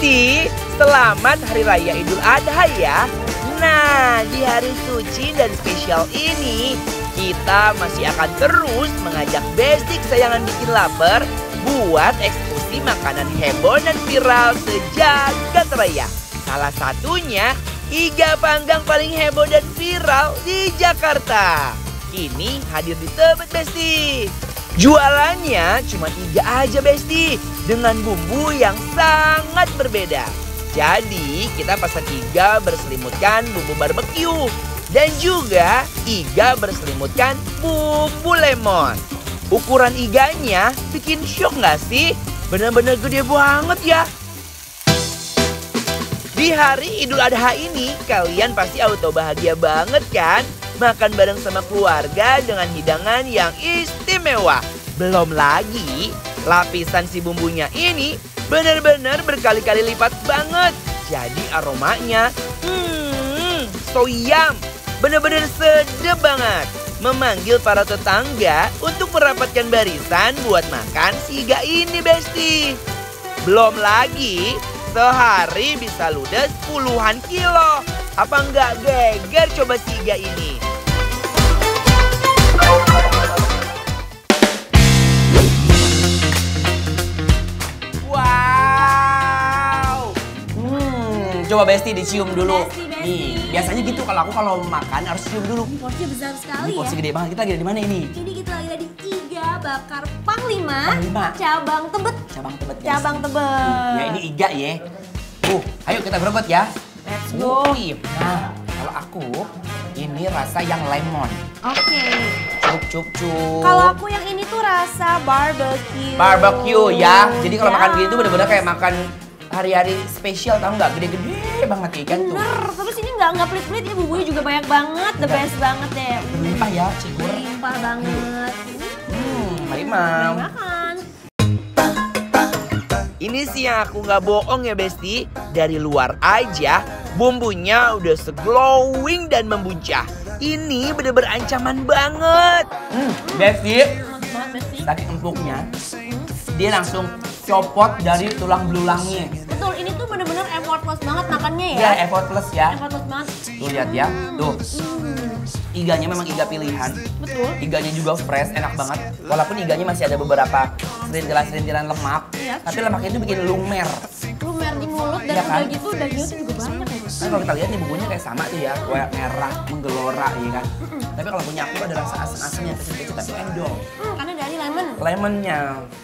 Besti, selamat Hari Raya Idul Adha ya. Nah, di hari suci dan spesial ini, kita masih akan terus mengajak Besti kesayangan bikin lapar buat eksekusi makanan heboh dan viral sejagat raya. Salah satunya iga panggang paling heboh dan viral di Jakarta. Kini hadir di Tebet Besti. Jualannya cuma iga aja Besti, dengan bumbu yang sangat berbeda. Jadi kita pesan iga berselimutkan bumbu barbeque dan juga iga berselimutkan bumbu lemon. Ukuran iganya bikin syok nggak sih? Bener-bener gede banget ya. Di hari Idul Adha ini kalian pasti auto bahagia banget kan? Makan bareng sama keluarga dengan hidangan yang istimewa. Belum lagi lapisan si bumbunya ini benar-benar berkali-kali lipat banget. Jadi aromanya so yum. Benar-benar sedap banget. Memanggil para tetangga untuk merapatkan barisan buat makan si iga ini Besti. Belum lagi sehari bisa ludes puluhan kilo. Apa enggak geger coba si iga ini? Wow. Coba Besti dicium dulu. Besti. Nih, biasanya gitu kalau makan harus cium dulu. Porsinya besar sekali Porsi ya. gede banget. Kita lagi di mana ini? Ini kita lagi ada di Iga Bakar Panglima. Panglima. Cabang Tebet. Cabang Tebet. Guys. Cabang Tebet. Ya ini iga ya. Ayo kita berebut ya. Let's go. Nah, kalau aku ini rasa yang lemon. Oke. Cup. Kalau aku yang ini tuh rasa barbecue. Barbecue ya. Jadi kalau Ya. makan gini tuh bener-bener kayak makan hari-hari spesial, tau nggak? Gede-gede banget ikan tuh. Bener. Terus ini nggak pelit-pelit, ini bumbunya juga banyak banget. The best banget deh. Berlimpah ya, cikur. Berlimpah banget. Mari Mam. Mari makan. Ini sih yang aku nggak bohong ya Besti. Dari luar aja bumbunya udah seglowing dan membuncah. Ini bener-bener ancaman banget. Besti, Enak banget Besti. saking empuknya, dia langsung copot dari tulang belulangnya. Betul, ini tuh bener-bener effortless banget makannya ya. Ya, effortless ya. Effortless banget. Tuh lihat ya, tuh. Iganya memang iga pilihan. Betul. Iganya juga fresh, enak banget. Walaupun iganya masih ada beberapa serintilan-serintilan lemak, Iya. tapi lemaknya itu bikin lumer. Lumer di mulut dan Iya kan? udah gitu dagingnya tuh juga banyak ya. Kan kalau kita lihat nih bumbunya kayak sama tuh ya, kayak merah, menggelora ya kan. Tapi kalau punya aku ada rasa asam-asamnya kecil-kecil tapi endol. Karena dari lemon. Lemonnya.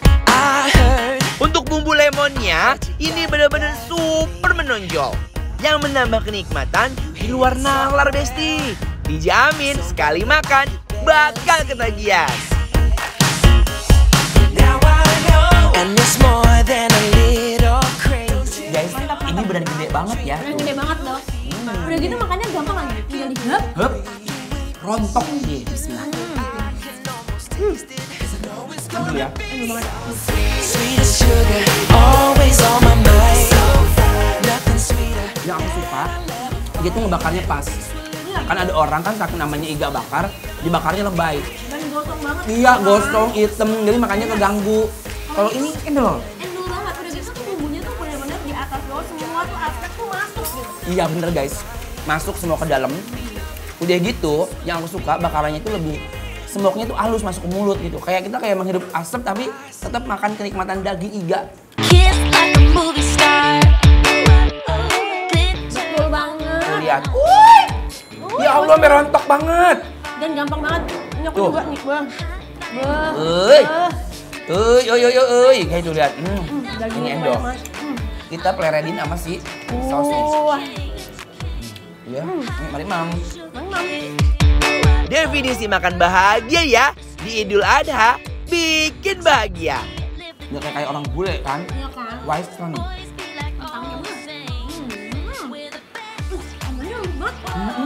Untuk bumbu lemonnya, ini benar-benar super menonjol. Yang menambah kenikmatan di luar nalar Besti. Dijamin sekali makan bakal ketagihan. Guys, ini benar gede banget ya. Bener gede banget dong. Udah gitu makannya gampang lagi. Tinggal dihap. Hup, rontok nih. Bismillah. Dulu ya. Enak banget. Yang aku suka, dia tuh ngebakarnya pas. Kan ada orang kan saking namanya iga bakar, dibakarnya lebay. Dan gosong banget. Iya, gosong, hitam, jadi makanya keganggu. Kalau ini endol. Endul banget. Udah gitu tuh bumbunya tuh bener-bener di atas bawah. Semua tuh aspek tuh masuk gitu. Iya bener guys, masuk semua ke dalam. Udah gitu, yang aku suka bakarannya itu lebih smoke-nya tuh halus masuk ke mulut gitu. Kayak kita kayak menghirup asap tapi tetap makan kenikmatan daging iga. Betul banget. Lihat. Ya Allah, merontok banget. Dan gampang banget. Ini aku Tuh. juga nih, Bang. Bang. Kayak itu lihat. Ini endol. Mas. Kita pleredin sama si sausnya. Wah. Ya, mari Mam. Mang. Definisi makan bahagia ya di Idul Adha bikin bahagia. Nggak kayak orang bule kan? Iya kan? Western. Kentangnya mah. Kentangnya lembut.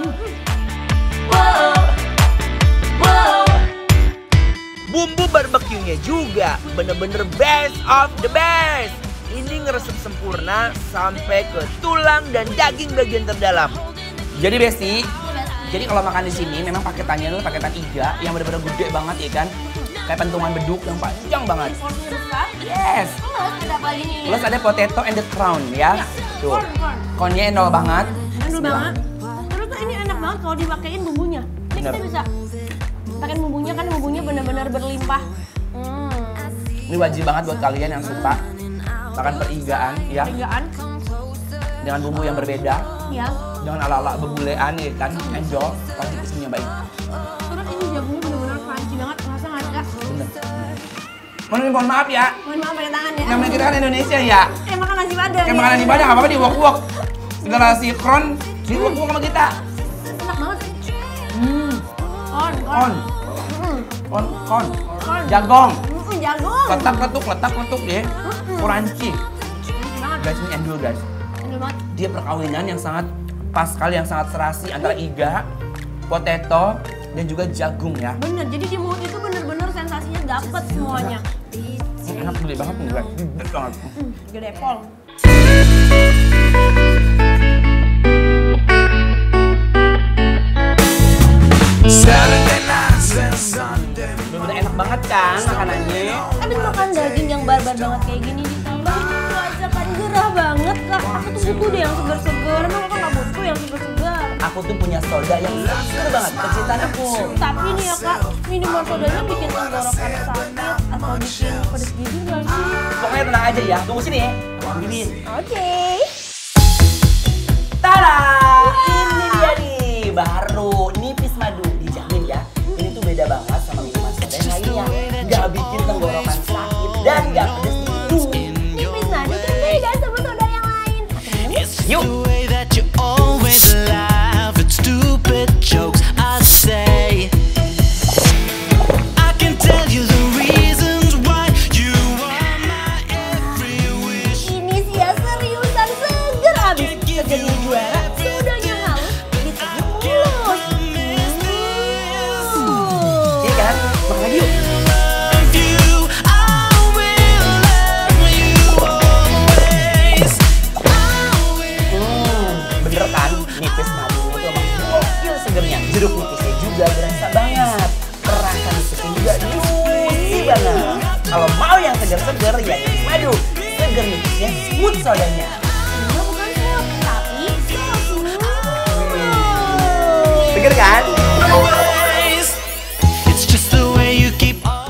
Bumbu barbeque-nya juga bener-bener best of the best. Ini ngeresep sempurna sampai ke tulang dan daging bagian terdalam. Jadi Besti, jadi kalau makan di sini memang paketannya tuh paketan iga yang bener-bener gede banget ya kan. Kayak pentungan beduk yang panjang banget. Porsinya besar. Yes. Terus ada apa lagi nih? Plus ada potato and the crown ya. Tuh. Cornnya endol banget. Endol banget. Terus tuh ini enak banget kalau dipakein bumbunya. Ini kita bisa pakein bumbunya, kan bumbunya benar-benar berlimpah. Ini wajib banget buat kalian yang suka makan perigaan ya. Perigaan. Dengan bumbu yang berbeda. Iya. Jangan ala-ala bebulean ya kan, enjol, pasti isinya baik. Terus ini jagungnya benar-benar crunchy banget, rasa nggak ada. Bener. Mohon maaf ya. Mohon maaf pakai tangan ya. Namanya kita kan Indonesia ya. Kayak makan nasi padang. Kayak makan nasi padang, nggak apa-apa diwok-wok. Segala si kron diwok-wok sama kita. Enak banget. Kon. Jagong. Jagong. Letak-letuk deh. Crunchy. Guys, ini endul guys. Dia perkawinan yang sangat pas sekali, yang sangat serasi antara iga, potato, dan juga jagung ya. Bener, jadi di mulut itu bener-bener sensasinya dapet semuanya. Enak, gede banget nih guys, gede banget. Gede pol. Bener-bener enak banget kan makanannya. Abis makan daging yang barbar banget kayak gini ditambah cuaca kan gerah banget lah. Aku tuh butuh deh yang segar-segar. Emang aku nggak butuh yang segar-segar. Aku tuh punya soda yang seger banget, kecintaan aku. Tapi nih ya kak, minuman sodanya bikin tenggorokan sakit atau bikin pedes gigi nggak sih? Pokoknya tenang aja ya, tunggu sini ya. Bibin. Oke. Tada! Ini dia nih, baru nipis madu, dijamin ya. Ini tuh beda banget sama minuman soda yang lainnya. Gak bikin tenggorokan sakit dan gak pedes di hidung. Nipis madu kan beda sama soda yang lain. Yuk! Ini sih ya seriusan seger abis. Segernya juara, sodanya halus, ditegur mulus. Iya kan? Makan lagi yuk! Bener kan? Nipis madunya tuh emang gokil segernya. Jeruk nipisnya juga berasa banget. Perasa nipisnya juga juicy banget. Kalau mau yang seger-seger ya nipis madu. Seger nipisnya smooth sodanya. Ini bukan sop, tapi sosu. Seger kan?